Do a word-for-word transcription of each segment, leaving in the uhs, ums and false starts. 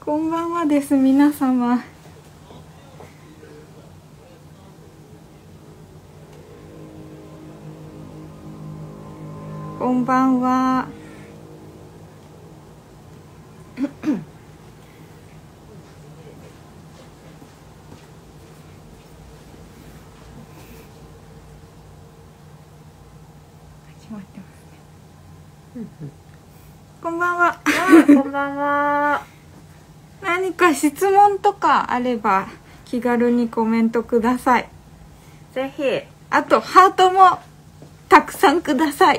こんばんはです、皆様。こんばんは。始まってますね。こんばんは。 こんばんは。 何か質問とかあれば気軽にコメントください。 ぜひ。 あとハートもたくさんください。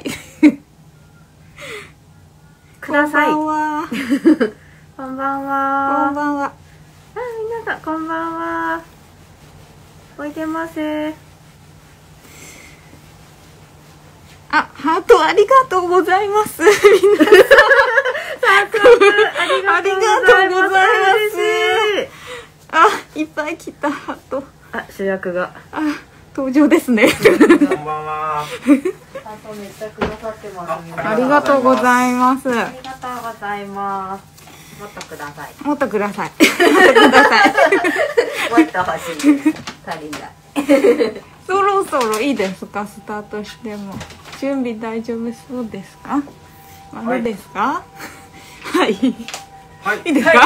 ください。 こんばんは。 こんばんは。 こんばんは。 あ、皆さんこんばんは。おいでませ。 あ、ハートありがとうございます。皆さん。 早速ありがとうございます。 あ、いっぱい来たハート。 あ、主役が。 あ、登場ですね。 こんばんは。 ハートめっちゃくださってます。 ありがとうございます。 ありがとうございます。もっとください。 もっとください。もっとください。 もっと欲しいです。足りない。 そろそろいいですか、スタートしても。準備大丈夫そうですか。まだですか。はい。 はい。 いいですか。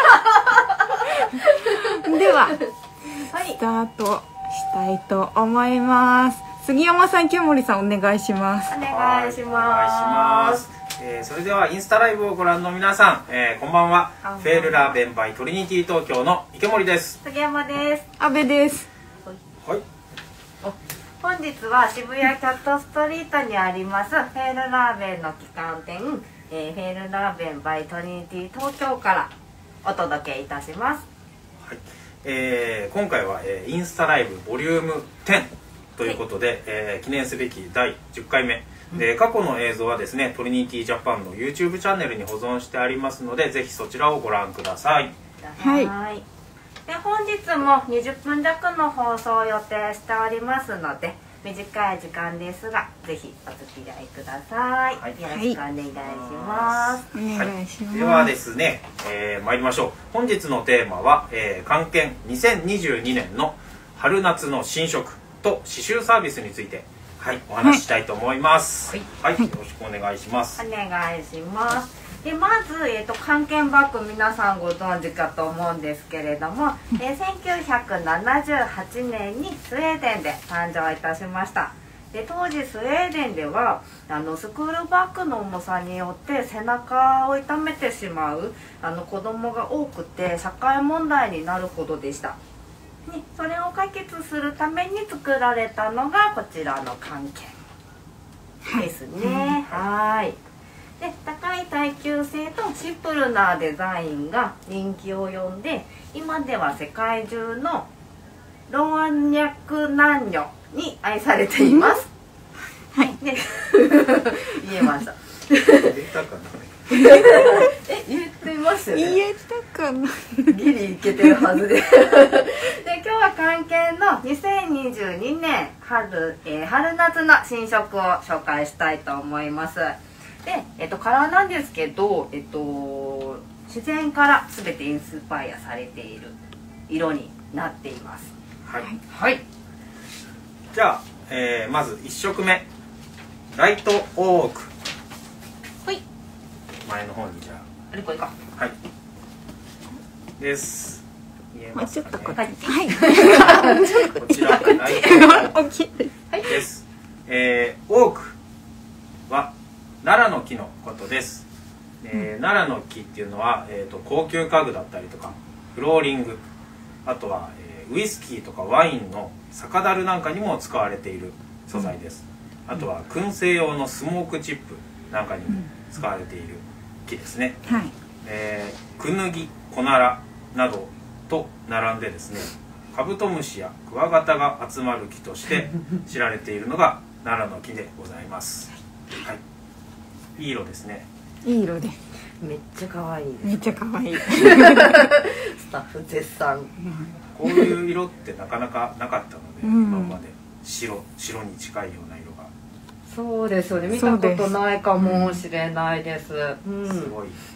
では、スタートしたいと思います。杉山さん、清森さん、お願いします。 お願いします。 お願いします。えー、それではインスタライブをご覧の皆さん、えー、こんばんは。フェールラーベンバイトリニティ東京の池森です。 杉山です。 阿部です。 はい。 本日は渋谷キャットストリートにありますフェールラーベンの旗艦店、えー、フェールラーベンバイトリニティ東京からお届けいたします。 はい。えー、今回は、えー、インスタライブボリュームじゅうということで、はい、えー、記念すべきだいじゅっかいめで、過去の映像はですねトリニティジャパンの YouTube チャンネルに保存してありますので、ぜひそちらをご覧ください。 はい。 で、本日もにじゅっぷん弱の放送を予定しておりますので、短い時間ですがぜひお付き合いください。はい、よろしくお願いします。 お願いします。 はい、ではですね、えー、参りましょう。本日のテーマは、えー、漢検にせんにじゅうにねんの春夏の新色と刺繍サービスについて、はい、お話ししたいと思います。はい、はい、よろしくお願いします。 お願いします。でまず、えーと、漢検バッグ皆さんご存知かと思うんですけれども、えー、せんきゅうひゃくななじゅうはちねんにスウェーデンで誕生いたしました。で当時スウェーデンではあのスクールバッグの重さによって背中を痛めてしまうあの子供が多くて社会問題になるほどでした。ね、それを解決するために作られたのがこちらの漢検ですね。はい。で高い耐久性とシンプルなデザインが人気を呼んで、今では世界中の老若男女に愛されています。はい。で言えました。 言えたかな。 え、言ってますよね。 言えたかな。 ギリいけてるはずで。で今日は漢検のにせんにじゅうにねん春、えー、春夏の新色を紹介したいと思います。で、えっと、カラーなんですけど、えっと、自然から全てインスパイアされている色になっています。 はい。 はい。 じゃあ、えー、まずいっ色目、ライトオーク。 はい。 前の方にじゃあれこれか。 あ。はい。です。見えますかね。 はい。 はい。こちらライトオークです。えー、オークは奈良の木のことです。えー、奈良の木っていうのは、えー、と高級家具だったりとかフローリング、あとは、えー、ウイスキーとかワインの酒樽なんかにも使われている素材です。あとは燻製用のスモークチップなんかにも使われている木ですね。 はい。 えー、クヌギ、コナラなどと並んでですね、カブトムシやクワガタが集まる木として知られているのが奈良の木でございます。はい。いい色ですね。 いい色で。 めっちゃ可愛いです。 めっちゃ可愛い。 スタッフ絶賛。 こういう色ってなかなかなかったので、うん、今まで白白に近いような色が。 そうですよね。見たことないかもしれないです。うん、 すごい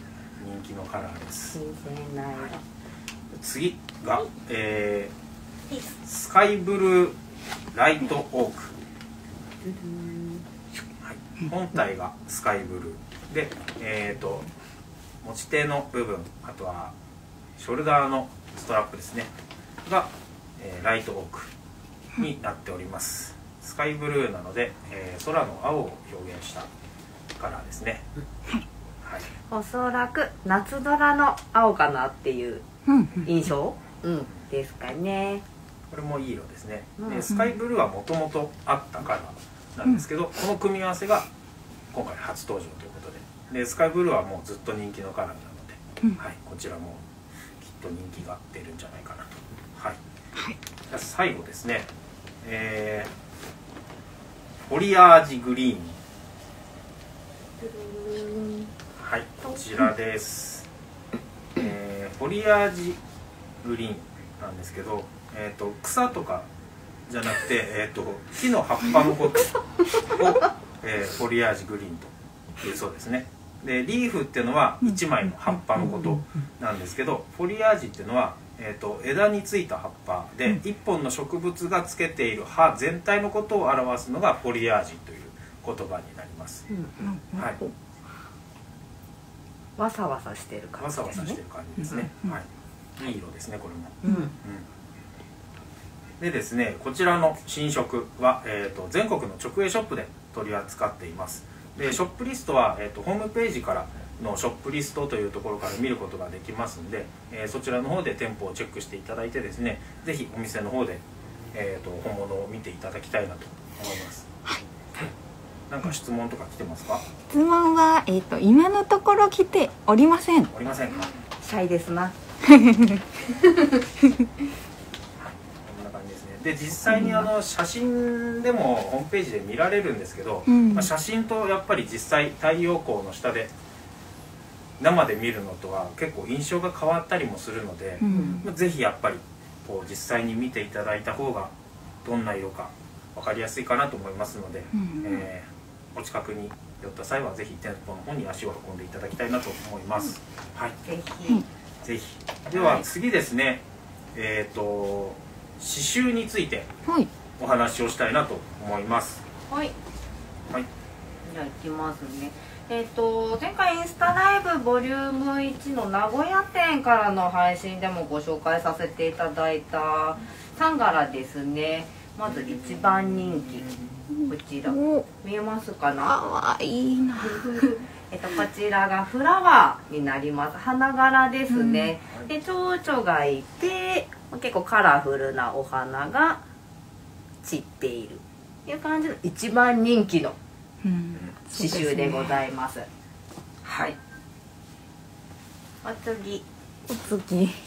人気のカラーです。 新鮮な色。 次が、えー、スカイブルーライトオーク、はい、本体がスカイブルーで、えーと持ち手の部分、あとはショルダーのストラップですねが、えー、ライトオークになっております。スカイブルーなので、えー、空の青を表現したカラーですね。はい、 おそらく夏空の青かなっていう印象、うん、ですかね。 これもいい色ですね。 うん、 でスカイブルーはもともとあったカラーなんですけど、うん、この組み合わせが今回初登場ということで、でスカイブルーはもうずっと人気のカラーなので、うん、はい、こちらもきっと人気が出るんじゃないかなと。はい、はい、じゃあ最後ですね、えー、フォリアージグリーン、はい、こちらです。えー、フォリアージグリーンなんですけど、えーと、草とかじゃなくて、えーと、木の葉っぱのことを、えー、フォリアージグリーンというそうですね。でリーフっていうのはいちまいの葉っぱのことなんですけど、フォリアージっていうのは、えーと、枝についた葉っぱでいっぽんの植物がつけている葉全体のことを表すのがフォリアージという言葉になります。はい、 わさわさしてる感じですね。 わさわさしてる感じですね。はい、いい色ですねこれも。 うんうん、 でですね、こちらの新色は、えー、と全国の直営ショップで取り扱っています。でショップリストは、えー、とホームページからのショップリストというところから見ることができますので、えー、そちらの方で店舗をチェックしていただいてですね、ぜひお店の方で、えー、と本物を見ていただきたいなと思います。なんか質問とか来てますか？ 質問は、えー、と今のところ来ておりません。 おりませんか？ シャイですな。 で実際にあの写真でもホームページで見られるんですけど、 うん、 まあ、写真とやっぱり実際太陽光の下で生で見るのとは結構印象が変わったりもするので、うん、まあ、ぜひやっぱりこう実際に見ていただいた方がどんな色か分かりやすいかなと思いますので、うん、えー、お近くに寄った際はぜひ店舗の方に足を運んでいただきたいなと思います。うん、はい、 ぜひぜひ。では次ですね、えっと刺繍についてお話をしたいなと思います。 はい。 はい。 じゃあ行きますね。えっと前回インスタライブボリュームいちの名古屋店からの配信でもご紹介させていただいたさん柄ですね。まず一番人気こちら見えますかな？ かわいいな。 えっとこちらがフラワーになります。花柄ですね。うん、で蝶々がいて。結構カラフルなお花が散っているという感じの一番人気の刺繍でございます。うん、はい。お次。 お次。こ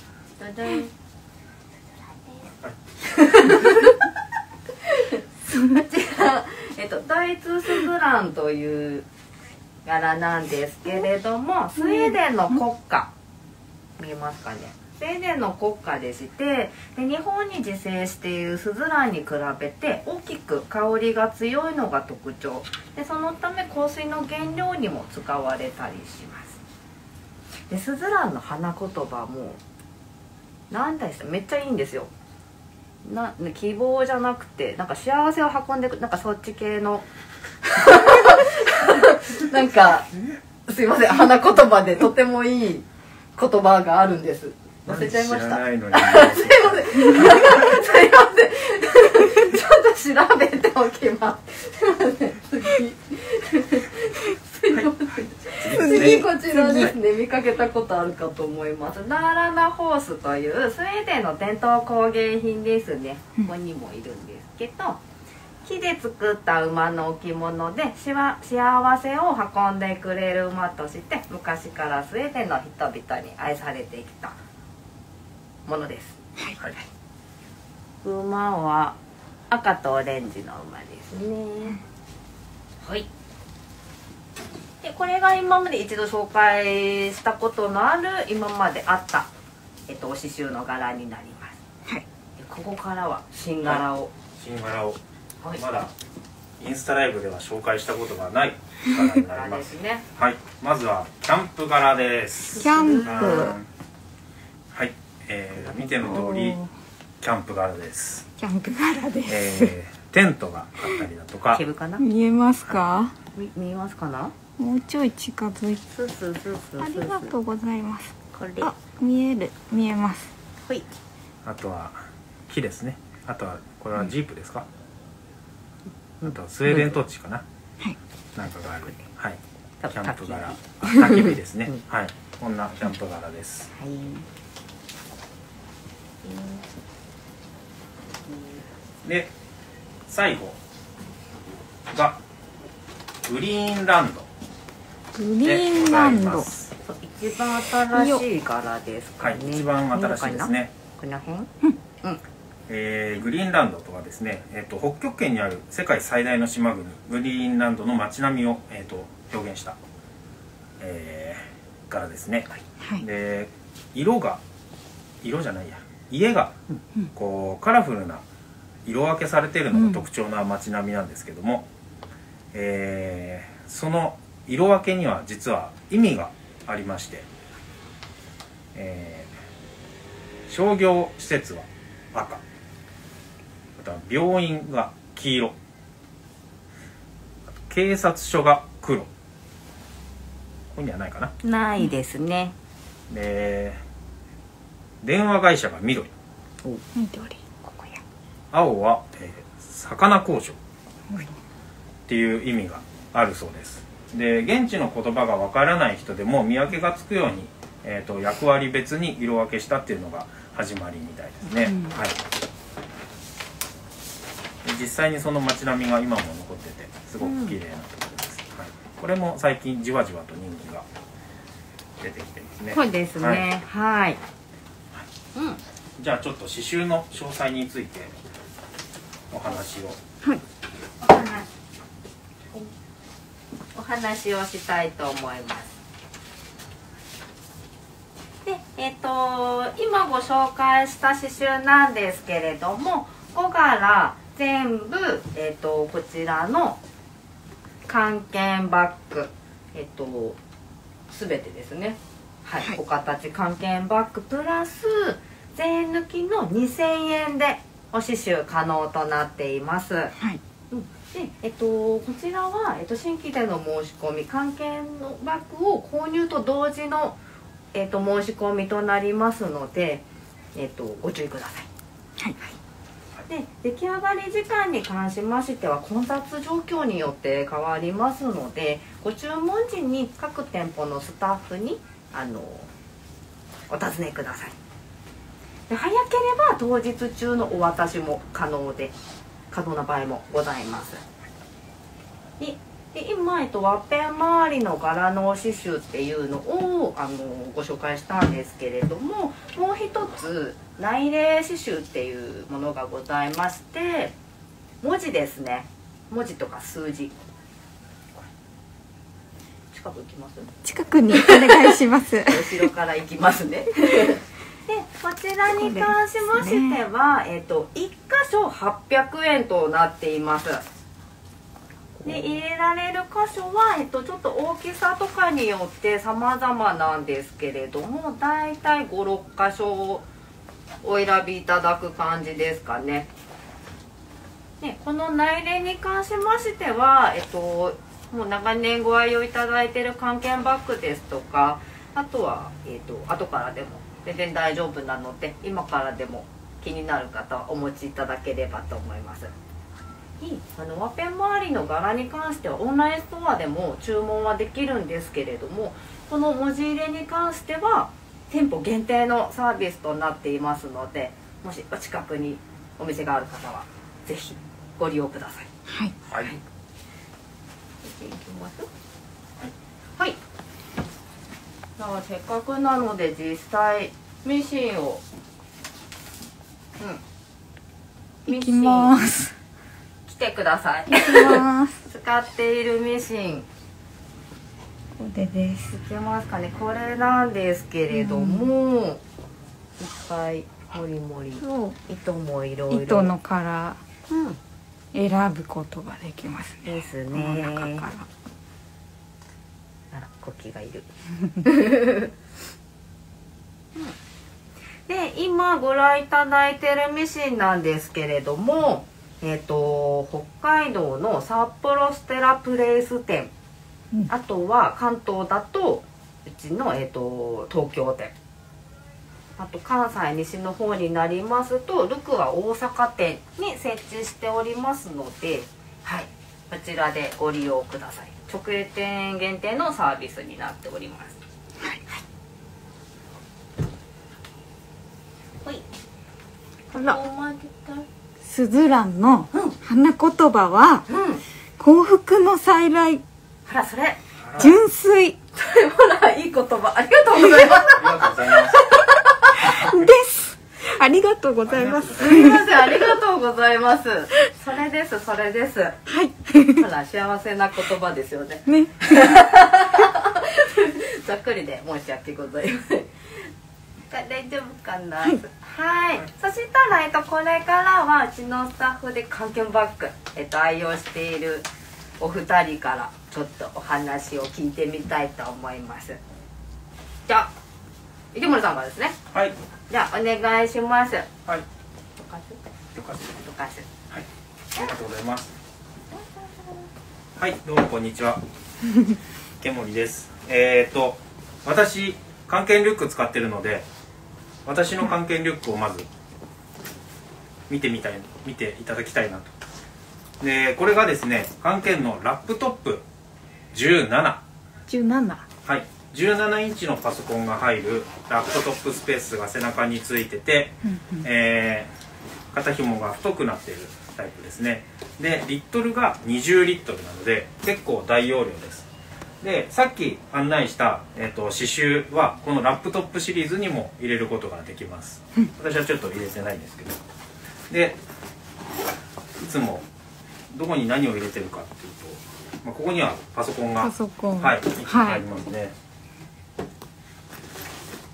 ちら、えっとドイツスズランという柄なんですけれども、スウェーデンの国花、見えますかね？スウェーデンの国花でして、で日本に自生しているスズランに比べて大きく香りが強いのが特徴で、そのため香水の原料にも使われたりします。でスズランの花言葉も何でしためっちゃいいんですよ。な希望じゃなくてなんか幸せを運んでくなんかそっち系のなんかすいません、花言葉でとてもいい言葉があるんです。忘れちゃいました。すいません。すいません。ちょっと調べておきます。すいません。次。すいません。次こちらですね。見かけたことあるかと思います。ダーラナホースというスウェーデンの伝統工芸品ですね。ここにもいるんですけど、木で作った馬の置物でしわ幸せを運んでくれる馬として昔からスウェーデンの人々に愛されてきたものです。はい、馬は赤とオレンジの馬ですね。はい。でこれが今まで一度紹介したことのある今まであった、えっと、お刺繍の柄になります。はい。でここからは新柄を、はい、 新柄を、はい、まだインスタライブでは紹介したことがない柄になります。 ね、 はい、まずはキャンプ柄です。 キャンプ。 はい、えー、見ての通りキャンプ柄です。 キャンプ柄です。 えー、テントがあったりだとか。 見えますか？ はい、見えますかな？ もうちょい近づいて。 そうそうそうそう。 ありがとうございます。 これ。 あ、見える、見えます。 はい。 あとは木ですね。あとはこれはジープですか？うん、あとはスウェーデントッチかな。 はい。 なんかがある。はい。キャンプ柄。焚き火ですね。うん、はい。こんなキャンプ柄です。はい。で、最後がグリーンランド。 グリーンランド。 一番新しい柄ですかね。 はい、一番新しいですね。 この辺？うん。 えー、グリーンランドとはですね、えー、と北極圏にある世界最大の島国グリーンランドの街並みを、えー、と表現した、えー、柄ですね。はい、で色が色じゃないや家がこうカラフルな色分けされているのが特徴な街並みなんですけども、うん、えー、その色分けには実は意味がありまして、えー、商業施設は赤、あとは病院が黄色、あと警察署が黒、ここにはないかな。 ないですね。 で電話会社が緑、 緑、 青は、えー、魚工場っていう意味があるそうです。で現地の言葉がわからない人でも見分けがつくように、えー、と役割別に色分けしたっていうのが始まりみたいですね。うん、はい。実際にその街並みが今も残っててすごく綺麗なところです。うん、はい、これも最近じわじわと人気が出てきてますね。 そうですね。はい。はい。 うん。じゃあちょっと刺繍の詳細についてお話を。 はい。お話。お話をしたいと思います。で、えっと今ご紹介した刺繍なんですけれども、ご柄全部、えっとこちらの漢検バッグ、えっとすべてですね。はい。はい、お形漢検バッグプラス税抜きのにせんえんでお刺繍可能となっています。はい。でえっと、こちらは、えっと、新規での申し込み漢検のバッグを購入と同時の、えっと、申し込みとなりますので、えっと、ご注意ください。はい、はい、で出来上がり時間に関しましては混雑状況によって変わりますので、ご注文時に各店舗のスタッフにあのお尋ねください。で早ければ当日中のお渡しも可能で可能な場合もございます。でで今、えっと、ワッペン周りの柄の刺繍っていうのをあのご紹介したんですけれども、もう一つ内例刺繍っていうものがございまして、文字ですね。文字とか数字。近く行きます？ 近くにお願いします。 後ろから行きますね。でこちらに関しましては、ね、えっといっかしょはっぴゃくえんとなっています。で入れられる箇所は、えっと、ちょっと大きさとかによって様々なんですけれども、だいたいご、ろっかしょをお選びいただく感じですかね。でこの内例に関しましては、えっと、もう長年ご愛用いただいている漢検バッグですとか、あとは、えっと、後からでも全然大丈夫なので、今からでも気になる方はお持ちいただければと思います。あのワッペン周りの柄に関してはオンラインストアでも注文はできるんですけれども、この文字入れに関しては店舗限定のサービスとなっていますので、もしお近くにお店がある方はぜひご利用ください。はい。はい。はい。いきます。はい。じゃあせっかくなので実際ミシンを、 うん、いきます。 来てください。使っているミシン。 これです。 いけますかね。これなんですけれども、うん、いっぱいもりもり。糸もいろいろ。 糸のカラー。うん。 選ぶことができますね。 ですこのね。 中から。 あら、コキがいる。で、今ご覧いただいてるミシンなんですけれども、えっと北海道の札幌ステラプレイス店、うん、あとは関東だとうちの、えっと東京店、あと関西西の方になりますとルクア大阪店に設置しておりますので、はい、こちらでご利用ください。直営店限定のサービスになっております。はい、はい、 あら、すずらんの花言葉は、うん、幸福の再来。 あら、それ純粋。 ほら、いい言葉、ありがとうございます。 です。ありがとうございます。 すみません、ありがとうございます。それです、それです。はい。ほら、幸せな言葉ですよね。ね。ざっくりで申し訳ございません。大丈夫かな。はい。はい、そしたら、えっと、これからはうちのスタッフでカンケンバッグ、えっと、愛用しているお二人からちょっとお話を聞いてみたいと思います。じゃあ池森さんからですね。 はい。 じゃあお願いします。はい。 溶かす。溶かす。 溶かす。 はい。ありがとうございます。はい、どうもこんにちは。池森です。えっと私カンケンリュック使ってるので、私のカンケンリュックをまず見てみたい見ていただきたいなと。でこれがですね、カンケンのラップトップじゅうなな。 じゅうなな。 はい。じゅうななインチのパソコンが入るラップトップスペースが背中についてて、うんうん、えー、肩紐が太くなっているタイプですね。でリットルがにじゅうリットルなので結構大容量です。でさっき案内した、えーと、刺繍はこのラップトップシリーズにも入れることができます。私はちょっと入れてないんですけど、でいつもどこに何を入れてるかっていうと、まあ、ここにはパソコンがパソコン、 はい、入りますね。はい、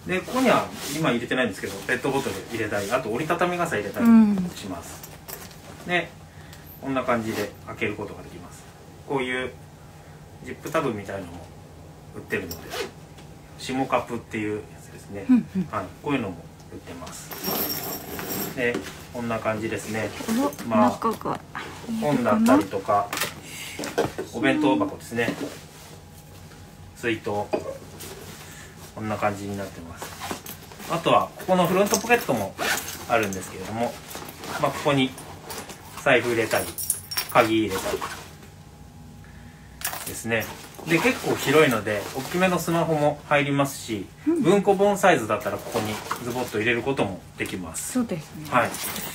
でここには今入れてないんですけど、ペットボトル入れたり、あと折りたたみ傘入れたりします。うん、でこんな感じで開けることができます。こういうジップタブみたいなのも売ってるので、シモカップっていうやつですね。うんうん、はい、こういうのも売ってます。でこんな感じですね。まあ本だったりとかお弁当箱ですね、水筒、こんな感じになってます。あとはここのフロントポケットもあるんですけれども、まあ、ここに財布入れたり鍵入れたりですね。で結構広いので大きめのスマホも入りますし、うん、文庫本サイズだったらここにズボッと入れることもできます。 そうですね。 はい。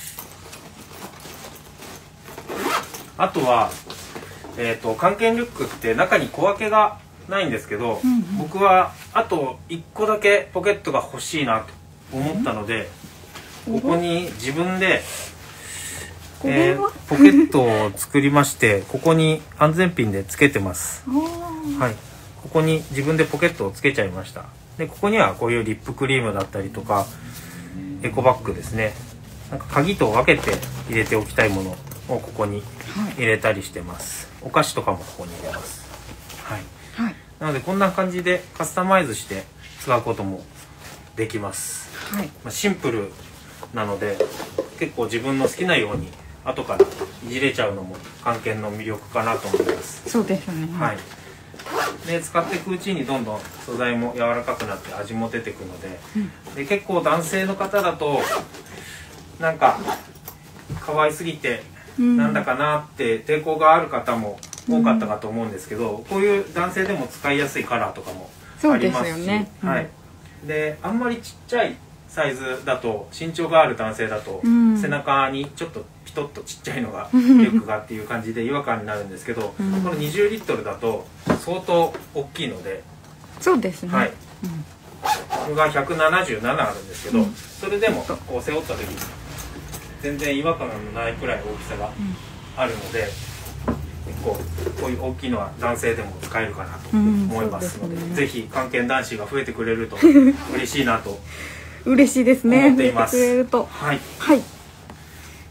あとは、えーと、カンケンリュックって中に小分けがないんですけど、うんうん、僕はあといっこだけポケットが欲しいなと思ったので、ここに自分で、えー、ポケットを作りましてここに安全ピンでつけてます。はい、ここに自分でポケットをつけちゃいました。でここにはこういうリップクリームだったりとかエコバッグですね、なんか鍵と分けて入れておきたいものをここに入れたりしてます。お菓子とかもここに入れます。はい、はい、なのでこんな感じでカスタマイズして使うこともできます。はい、まあ、シンプルなので結構自分の好きなように後からいじれちゃうのもカンケンの魅力かなと思います。 そうですね。 はい。で使っていくうちにどんどん素材も柔らかくなって味も出てくので、うん、で結構男性の方だとなんか可愛すぎてなんだかなって抵抗がある方も多かったかと思うんですけど、うん、こういう男性でも使いやすいカラーとかもありますし、そうですよね。うん、はい。であんまりちっちゃいサイズだと身長がある男性だと、うん、背中にちょっとピトッとちっちゃいのがリュックがっていう感じで違和感になるんですけど、うん、このにじゅうリットルだと相当大きいので、 そうですね。はい。 うん、これがひゃくななじゅうななあるんですけど、うん、それでもこう背負った時に全然違和感のないくらい大きさがあるので、結構こういう大きいのは男性でも使えるかなと思いますので、うん、でね、ぜひカンケン男子が増えてくれると嬉しいなと嬉しいですね。 思っています。 増えてくれると。 はい。 はい。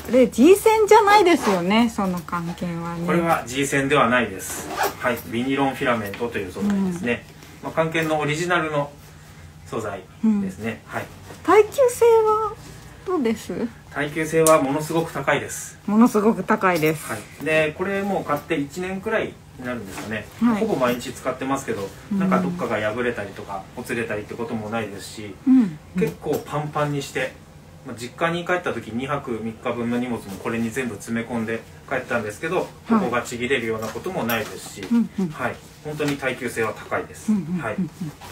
あれ G 線じゃないですよね、その関係はね。 これは G 線ではないです。はい、ビニロンフィラメントという素材ですね。うん、まあ、関係のオリジナルの素材ですね。うん、はい。 耐久性はどうです？ 耐久性はものすごく高いです。 ものすごく高いです。 はい。で、これもう買っていちねんくらいになるんですかね。 はい、 ほぼ毎日使ってますけど、なんかどっかが破れたりとかほつれたりってこともないですし、 うん、 結構パンパンにして。まあ、実家に帰った時にはくみっかぶんの荷物もこれに全部詰め込んで帰ったんですけど、ここがちぎれるようなこともないですし、はい、本当に耐久性は高いです。はい。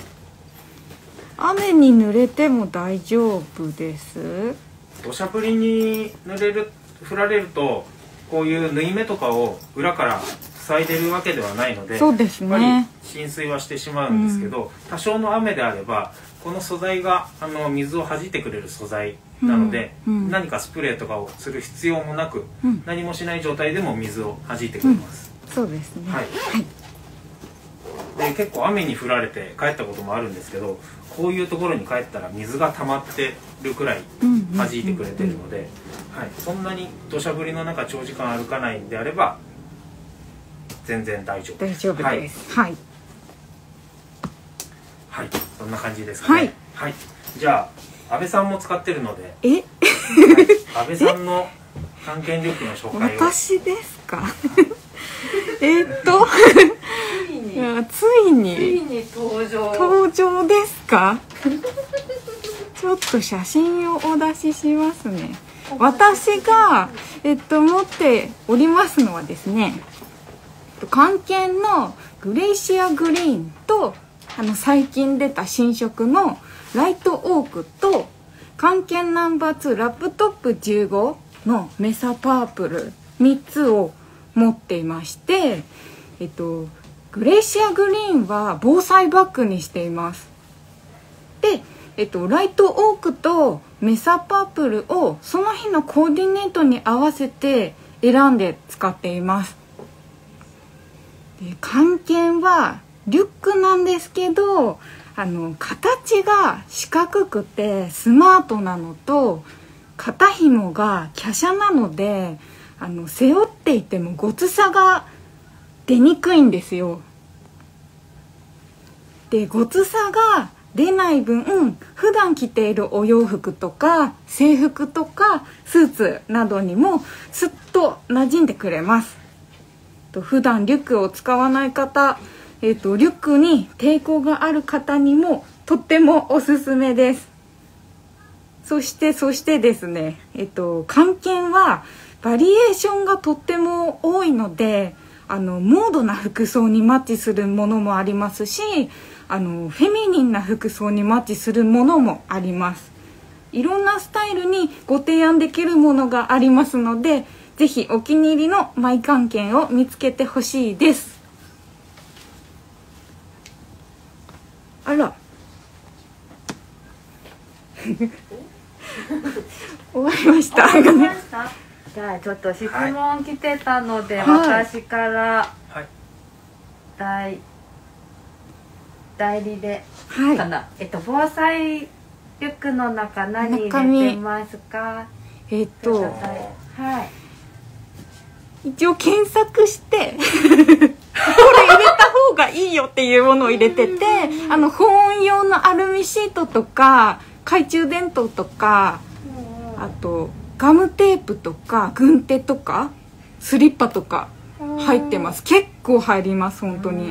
雨に濡れても大丈夫です？ 土砂降りに濡れる降られるとこういう縫い目とかを裏から塞いでるわけではないので、 そうですね、 やっぱり浸水はしてしまうんですけど、うん、多少の雨であればこの素材があの水を弾いてくれる素材なので、うんうん、何かスプレーとかをする必要もなく、うん、何もしない状態でも水を弾いてくれます。 うん、そうですね。 はい。はい、で結構雨に降られて帰ったこともあるんですけど、こういうところに帰ったら水が溜まってるくらい弾いてくれてるので、はい、そんなに土砂降りの中長時間歩かないんであれば全然大丈夫です。 大丈夫です。はい。 はい、そんな感じですかね。はい。はい、じゃあ安倍さんも使ってるので、 え、はい、 安倍さんの関係リュックの紹介を。 私ですか。えっとついについについに登場登場ですか。ちょっと写真をお出ししますね。私がえっと持っておりますのはですね、関係のグレイシアグリーンとあの最近出た新色のライトオークと関係ナンバーツーラップトップじゅうごのメサパープルみっつを持っていまして、えっとグレイシアグリーンは防災バッグにしています。で、えっとライトオークとメサパープルをその日のコーディネートに合わせて選んで使っています。で、関係はリュックなんですけど、あの形が四角くてスマートなのと肩紐が華奢なので、あの背負っていてもごつさが出にくいんですよ。で、ごつさが出ない分、普段着ているお洋服とか制服とかスーツなどにもスッと馴染んでくれます。と普段リュックを使わない方、えーと、リュックに抵抗がある方にもとってもおすすめです。そしてそしてですね、えっと関係はバリエーションがとっても多いので、あのモードな服装にマッチするものもありますし、あのフェミニンな服装にマッチするものもあります。いろんなスタイルにご提案できるものがありますので、ぜひお気に入りのマイ関係を見つけてほしいです。あら終わりました。 終わりました。じゃあちょっと質問来てたので、はい、私から代、代理でかな、はい、えっと防災リュックの中何入れてますか？ えっとはい、 一応検索してこれ入れた方がいいよっていうものを入れてて、あの保温用のアルミシートとか懐中電灯とか、あとガムテープとか軍手とかスリッパとか入ってます。結構入ります本当に。うん。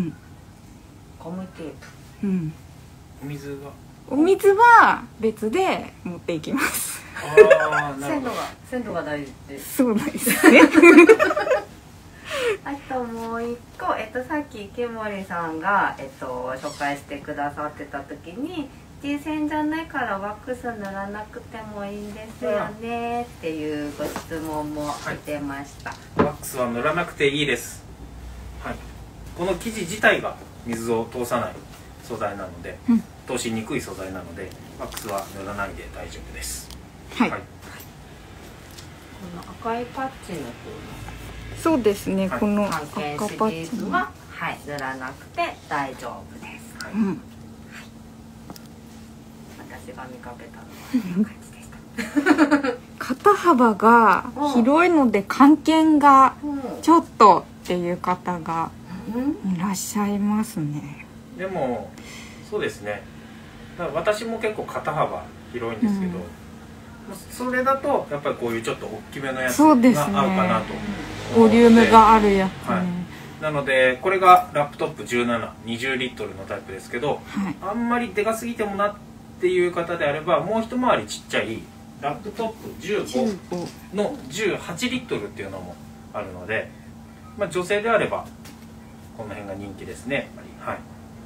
ガムテープ。 うん。 お水が。 お水は別で持っていきます。 ああ、鮮度が鮮度が大事です。 そうですね。 あともう一個、えっとさっき池森さんがえっと紹介してくださってた時に。G 線じゃないからワックス塗らなくてもいいんですよねっていうご質問も来てました、はい、 ワックスは塗らなくていいです、はい、この生地自体が水を通さない素材なので、うん、通しにくい素材なのでワックスは塗らないで大丈夫です。 はい、はい、 この赤いパッチの方のそうですね、はい、この赤パッチは、はい、塗らなくて大丈夫です、はい、うん、私が見かけたのはこんな感じでした。 肩幅が広いので関係がちょっとっていう方がいらっしゃいますね。 でもそうですね、だから私も結構肩幅広いんですけど、うん、それだとやっぱりこういうちょっと大きめのやつが合うかなと思うので、 ボリュームがあるやつ、ね、 はい、なのでこれがラップトップじゅうなな、にじゅうリットルのタイプですけど、はい、あんまりでかすぎてもなっていう方であればもう一回りちっちゃいラップトップじゅうごのじゅうはちリットルっていうのもあるので、まあ、女性であればこの辺が人気ですね、やっぱり。はい、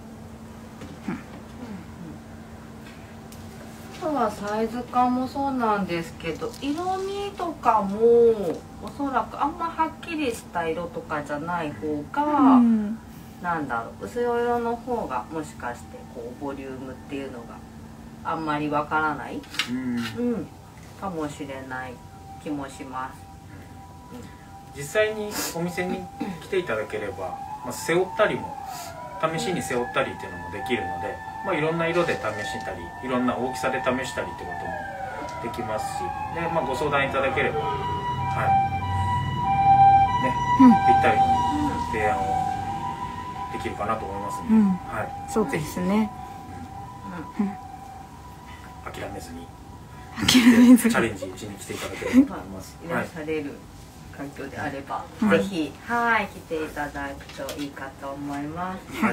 あとはサイズ感もそうなんですけど、色味とかもおそらくあんまはっきりした色とかじゃない方が、うん、なんだろう、薄い色の方がもしかしてこうボリュームっていうのがあんまりわからない、うん、うん、かもしれない気もします。 うん、実際にお店に来ていただければ、まあ、背負ったりも試しに背負ったりっていうのもできるので、まあ、いろんな色で試したりいろんな大きさで試したりってこともできますし、で、まあ、ご相談いただければ、はいね、うん、ぴったりの提案をできるかなと思いますので、うん、はい、 そうですね、 うんうん、諦めずに諦めずにチャレンジしに来ていただければと思います。 いらっしゃれる環境であれば、はい、ぜひ、はい、来ていただくといいかと思います。はい。はい、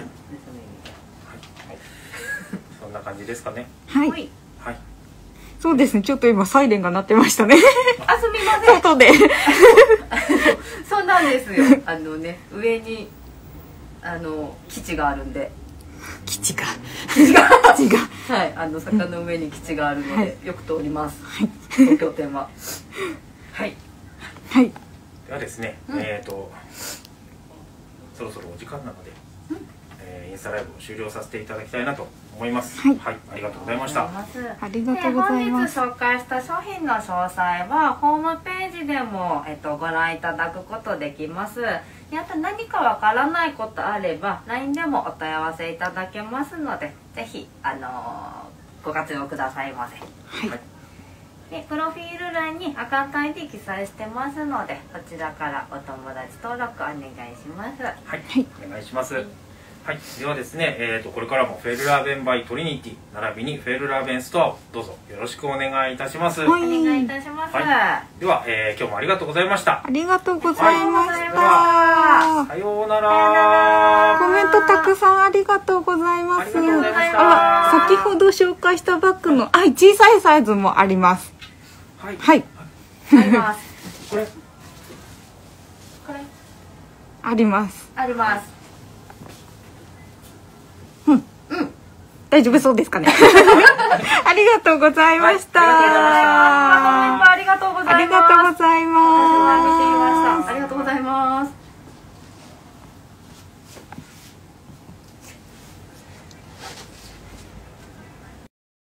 そんな感じですかね。 はい。はい。そうですね。ちょっと今サイレンが鳴ってましたね。 あ、すみません。 外で。 そうなんですよ。あのね、上にあの基地があるんで。 基地が。 基地が。 基地が。 はい。あの坂の上に基地があるので、よく通ります。はい。東京店は。はい。 はい。 ではですね、うん、えっとそろそろお時間なので、うん、えー、インスタライブを終了させていただきたいなと思います。はい、はい、ありがとうございました。 ありがとうございます。 本日紹介した商品の詳細はホームページでも、えっと、ご覧いただくことできます。やっぱ何かわからないことあれば ライン でもお問い合わせいただけますので、ぜひ、あのー、ご活用くださいませ。はい、はい、でプロフィール欄にアカウント アイディー 記載してますので、こちらからお友達登録お願いします。はい、 お願いします。はい、ではですね、えー、とこれからもフェルラーベンバイトリニティ並びにフェルラーベンストアをどうぞよろしくお願いいたします。 お願いいたします。はい、では、えー、今日もありがとうございました。 ありがとうございました。 はい、さようなら。 コメントたくさんありがとうございます。あ、先ほど紹介したバッグの、はい、小さいサイズもあります。はい。はい。 あります。 これ。 これ。 あります。 あります。 うん。うん。大丈夫そうですかね。ありがとうございました。 ありがとうございます。 ありがとうございます。